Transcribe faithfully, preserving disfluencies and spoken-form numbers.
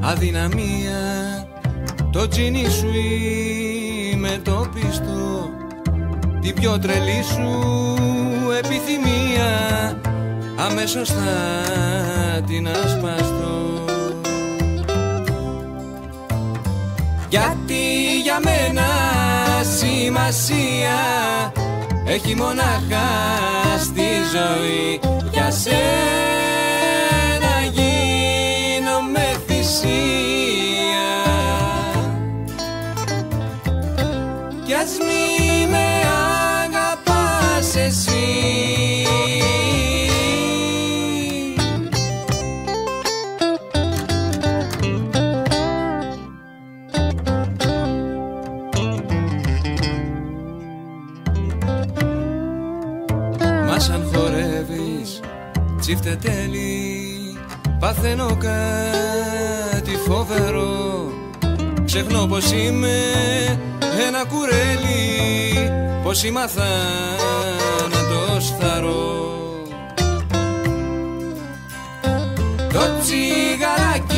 αδυναμία, το τζίνι σου είμαι το πιστό, την πιο τρελή σου επιθυμία, αμέσως θα την ασπαστώ. Γιατί για μένα σημασία έχει μονάχα στη ζωή, για σένα γίνομαι θυσία. Κι ας μη με αγαπάς εσύ, μας αν χορεύεις τσίφτε τέλει, παθαίνω κάτι φοβερό. Ξεχνώ πως είμαι ένα κουρέλι, πως είμαι αθάνατος θαρώ. Το τσιγαράκι